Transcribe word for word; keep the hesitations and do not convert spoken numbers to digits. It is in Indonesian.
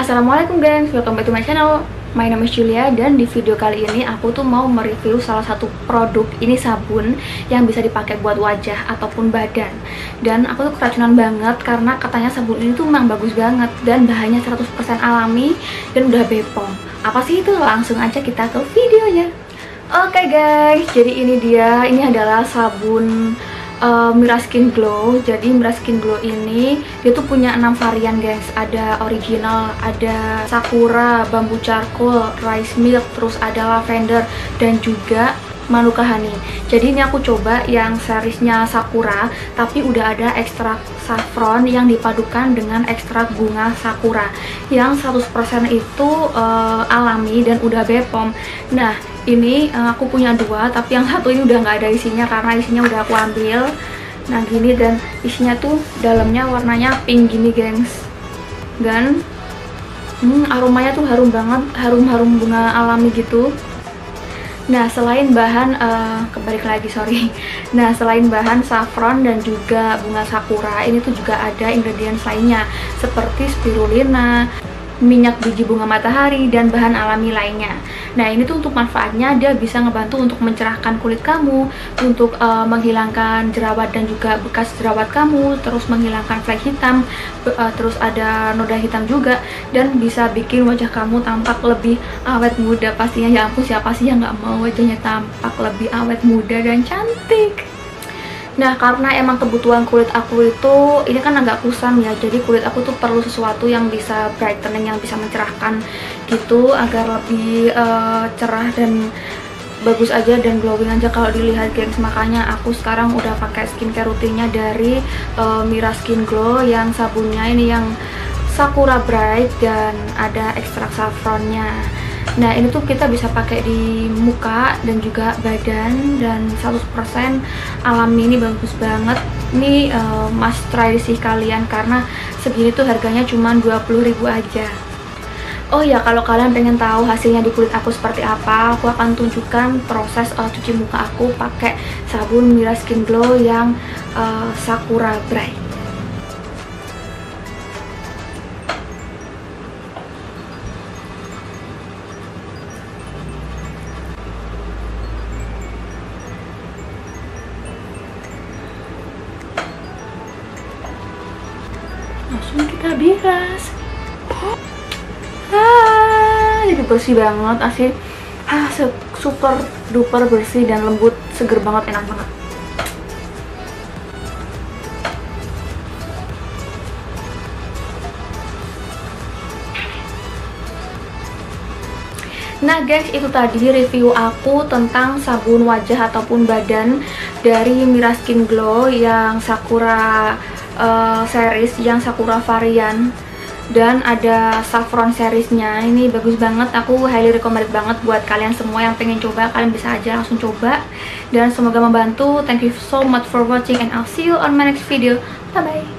Assalamualaikum guys, welcome back to my channel. My name is Julia dan di video kali ini aku tuh mau mereview salah satu produk. Ini sabun yang bisa dipakai buat wajah ataupun badan. Dan aku tuh keracunan banget karena katanya sabun ini tuh memang bagus banget dan bahannya seratus persen alami dan udah Bepom. Apa sih itu? Langsung aja kita ke videonya. Oke guys, jadi ini dia. Ini adalah sabun Uh, Mira Skin Glow. Jadi Mira Skin Glow ini dia tuh punya enam varian guys. Ada original, ada sakura, bambu charcoal, rice milk, terus ada lavender dan juga manuka honey. Jadi ini aku coba yang seriesnya sakura, tapi udah ada ekstrak saffron yang dipadukan dengan ekstrak bunga sakura yang seratus persen itu uh, alami dan udah Bepom. Nah ini uh, aku punya dua, tapi yang satu ini udah nggak ada isinya karena isinya udah aku ambil. Nah gini, dan isinya tuh dalamnya warnanya pink gini gengs. Dan hmm, aromanya tuh harum banget, harum-harum bunga alami gitu. Nah selain bahan uh, kebalik lagi sorry. Nah selain bahan saffron dan juga bunga sakura, ini tuh juga ada ingredients lainnya seperti spirulina, minyak biji bunga matahari, dan bahan alami lainnya. Nah ini tuh untuk manfaatnya dia bisa ngebantu untuk mencerahkan kulit kamu, untuk uh, menghilangkan jerawat dan juga bekas jerawat kamu, terus menghilangkan flek hitam, uh, terus ada noda hitam juga, dan bisa bikin wajah kamu tampak lebih awet muda pastinya. Ya ampun, siapa sih yang nggak mau wajahnya tampak lebih awet muda dan cantik. Nah karena emang kebutuhan kulit aku itu ini kan agak kusam ya, jadi kulit aku tuh perlu sesuatu yang bisa brightening, yang bisa mencerahkan gitu agar lebih uh, cerah dan bagus aja dan glowing aja kalau dilihat gengs. Makanya aku sekarang udah pakai skincare rutinnya dari uh, Mira Skin Glow yang sabunnya ini yang Sakura Bright dan ada ekstrak saffronnya. Nah ini tuh kita bisa pakai di muka dan juga badan dan seratus persen alami. Ini bagus banget. Ini uh, must try sih kalian karena segini tuh harganya cuma dua puluh ribu aja. Oh ya, kalau kalian pengen tahu hasilnya di kulit aku seperti apa, aku akan tunjukkan proses uh, cuci muka aku pakai sabun Mira Skin Glow yang uh, Sakura Bright. Langsung kita bilas. Ah, jadi bersih banget asli. Ah, super duper bersih dan lembut, seger banget, enak banget. Nah guys, itu tadi review aku tentang sabun wajah ataupun badan dari Mira Skin Glow yang Sakura uh, series, yang Sakura varian, dan ada saffron seriesnya. Ini bagus banget, aku highly recommended banget buat kalian semua yang pengen coba. Kalian bisa aja langsung coba dan semoga membantu. Thank you so much for watching and I'll see you on my next video. Bye bye.